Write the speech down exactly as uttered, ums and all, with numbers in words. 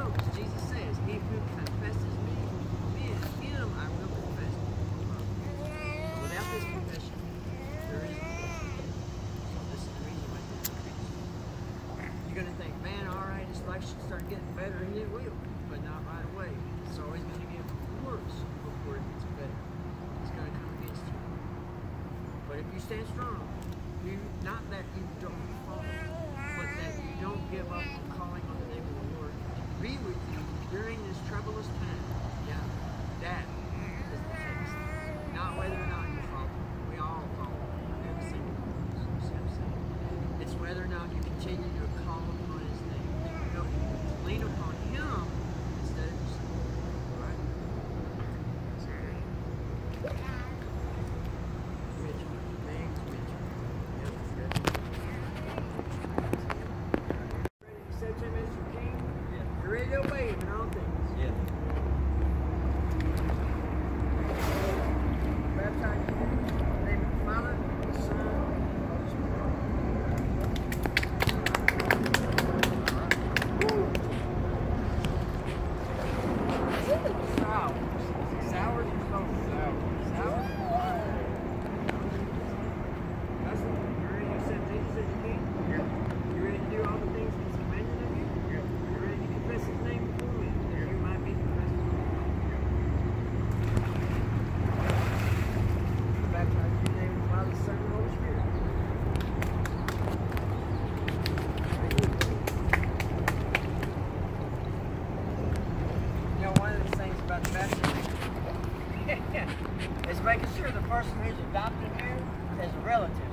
know, because Jesus says, he who confesses me, me him I will confess. Without this confession, there is no faith. So this is the reason why it's increased. You're going to think, man, all right, this life should start getting better, and it will, but not right away. It's always going to get worse before it gets better. It's going to come against you. But if you stand strong, you not that you don't fall, but that you don't give up on calling on the name of the Lord to be with you during this troublous time. Yeah, that is the test. Not whether or not you fall. We all fall. We have the same problems. It's whether or not you continue to call upon His name, to help you to lean upon Him instead of yourself. All right? Accept Him as your King. Yeah. You're ready to obey Him in all things. Yeah. Baptize you in the name of the Father, the Son, and the Holy Spirit. Sour. Sour or sour? Sour. Sour? That's it. You ready to accept Jesus as your King? Yeah. You ready to do all the things He's commanded of you? Yeah. You ready to confess His name before me? Yeah. You might be confessed. Baptize you in the name of the Father, the Son, and the Holy Spirit. You know, one of the things about the baptism is making sure the person who's adopted here is a relative.